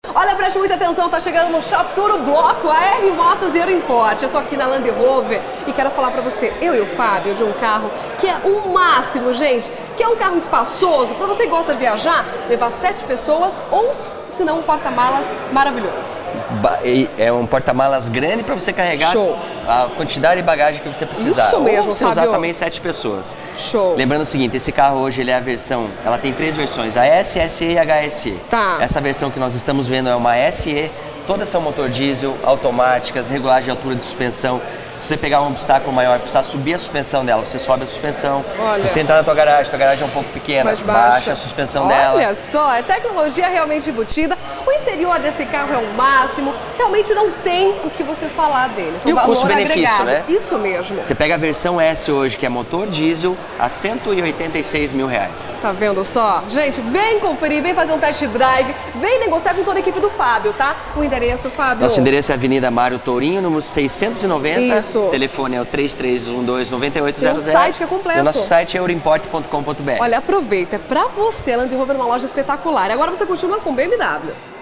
Olha, preste muita atenção, tá chegando no Shop Tour o bloco AR Motos Euro Import. Eu tô aqui na Land Rover e quero falar pra você, eu e o Fábio, de um carro que é o máximo, gente, que é um carro espaçoso, pra você que gosta de viajar, levar 7 pessoas ou, se não, um porta-malas maravilhoso. É um porta-malas grande para você carregar Show. A quantidade de bagagem que você precisar. Isso mesmo, ou você usar Fábio. também 7 pessoas. Show. Lembrando o seguinte, esse carro hoje ele é a versão, ela tem 3 versões, a S, SE e HSE. Tá. Essa versão que nós estamos vendo é uma SE, todas são motor diesel, automáticas, regulagem de altura de suspensão. Se você pegar um obstáculo maior, precisar subir a suspensão dela, você sobe a suspensão. Olha. Se você entrar na tua garagem é um pouco pequena, Mais baixa a suspensão dela. Olha só, é tecnologia realmente embutida. O interior desse carro é o máximo. Realmente não tem o que você falar dele. E o custo-benefício, né? Isso mesmo. Você pega a versão S hoje, que é motor diesel, a R$186 mil. Tá vendo só? Gente, vem conferir, vem fazer um test drive, vem negociar com toda a equipe do Fábio, tá? O endereço, Fábio? Nosso endereço é Avenida Mário Tourinho, número 690. Isso. O telefone é o 3312-9800. Tem um site que é completo. E o nosso site é euroimport.com.br. Olha, aproveita, é pra você, Land Rover, uma loja espetacular. Agora você continua com BMW.